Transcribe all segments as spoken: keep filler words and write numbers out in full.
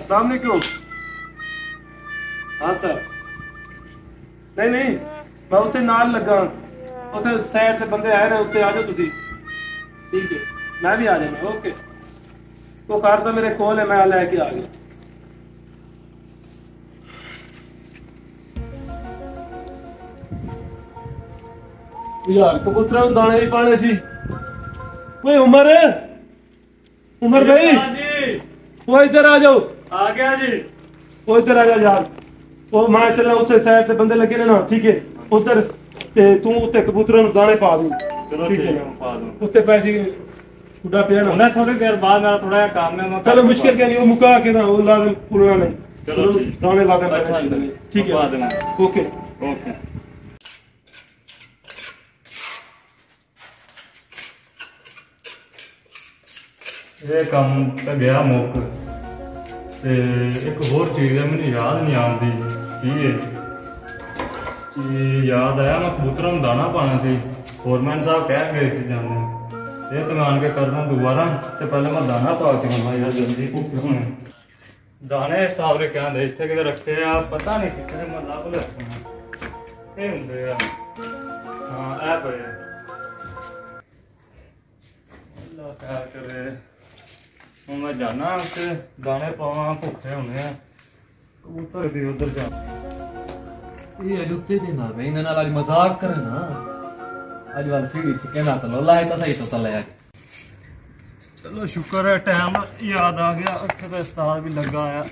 सामने क्यों? हाँ सर। नहीं नहीं मैं उत्ते नाल लगा, उत्ते साइड ते बंदे आए ने, उत्ते आ जाओ तुसी। ठीक है मैं भी आ जाना। ओके वो कार तो मेरे कोल है, मैं लैके आ गया। यार कबूतरों को दाने भी पाने सी। ओए उमर, उमर भाई वो इधर आ जाओ। आ गया जी। वो इधर आ जा यार, वो मैं चलना उत्ते साइड ते बंदे लगे ने ना। ठीक है उधर ते तू उत्ते कबूतरों को दाने पा दूं। चलो ठीक है मैं पा दूं। उत्ते पैसे बुढ़ा पिया ना, उन्हें थोड़ी देर बाद मेरा थोड़ा काम है। चलो मुश्किल क्या नहीं, वो मुका के ना वो ला दे पुराना नहीं। चलो दाने ला दे। ठीक है ओके ओके। ये काम तो गया मुक ते एक होर चीज़ है मैंने याद नहीं आती की है कि याद आया मैं कबूतरों में दाना पाना सी। फोरमैन साहब कह गए थे जाने, ये तो मैं आन के करना दोबारा। तो पहले मैं दाना पा के आना यार, जल्दी भूखे होने। दाने इस हिसाब से क्या दे इतने कितने रखे आ पता नहीं कितने मैं लभ रखना ये होंगे यार। हाँ ऐ पे अल्लाह खैर करे। हूँ मैं जाना उत्ते दाने पावा, भुखे होने कबूतर भी उधर जा। ये जुत्ते देना भाई इन्हें नाल आज मजाक करे ना। आज वाल सीढ़ी चिके ना तो लोला है तो सही तो तले आ। चलो शुक्र है टाइम याद आ गया। उत्थे तो उस्ताद भी लगा आया।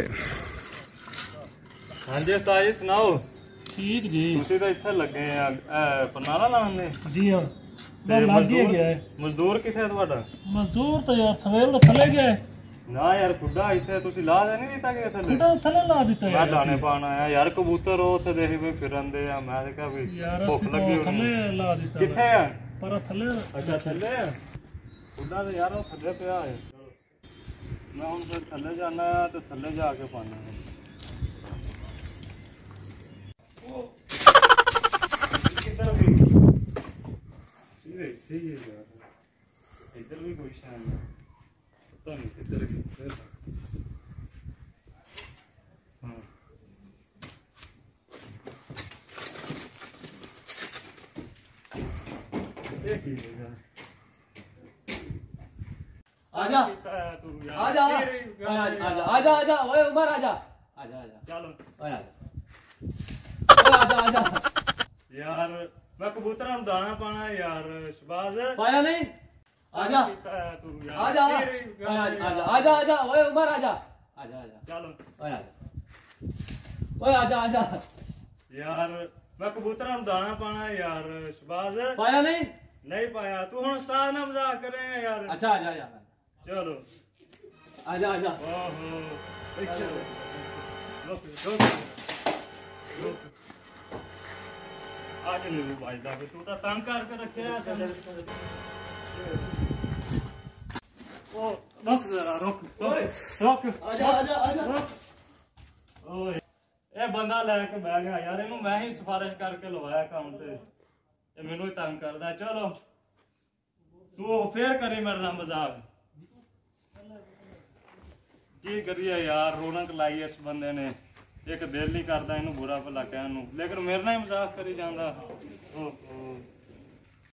हाँ जी उस्ताद जी सुनाओ। ठीक जी तुसी तो इत्थे लगे आ पनारा लाने। जी हां मैं लाग गया है। मजदूर किथे है तुम्हारा? मजदूर तो यार सवेल तो थले गया है ना यार खुदा इत्थे तुसी ला दे नहीं दिता कि थले खुदा थले ला दिता है। मैं दाने पाना है यार कबूतर हो थे देख भी फिरंदे आ। मैं देखा भी भुख लगी होनी थले ला दिता किथे है? पर थले अच्छा थले है खुदा तो यार वो थले पिया है। मैं हुन फिर थले जाना है तो थले जाके पाना है। इधर भी कोई शान नहीं, पता नहीं किधर गई। हाँ आजा आजा आजा आजा आजा ओए उमर आजा आजा आजा चलो ओए आजा आजा आजा यार मैं कबूतरों में दाना पाना है यार। शबाज पाया नहीं? आजा आजा आजा आजा आजा ओए उमर आजा आजा आजा चलो ओए आजा ओए आजा आजा यार मैं कबूतरों में दाना पाना है यार। शबाज पाया नहीं? नहीं पाया। तू हुन उस्ताद ना मजाक करेंगे यार। अच्छा आजा आजा चलो आजा आजा ओहो अच्छा रुक रुक रुक आज नहीं भाई दा तू तो तंग करके रखे है असल। ओ रुक जरा रुक रुक आजा आजा आजा ओए ए बंदा लेके बैठ गया यार। इनू मैं ही सिफारिश करके लवाया काम ते ये मैनू ही तंग करदा। चलो तू फिर करी मेरे नाल मजाक की करिए यार। रौनक लाई इस बंदे ने, एक दिल नहीं करता इनू बुरा भला कहन नू, लेकिन मेरे नाल ही मजाक करी जांदा। ओहो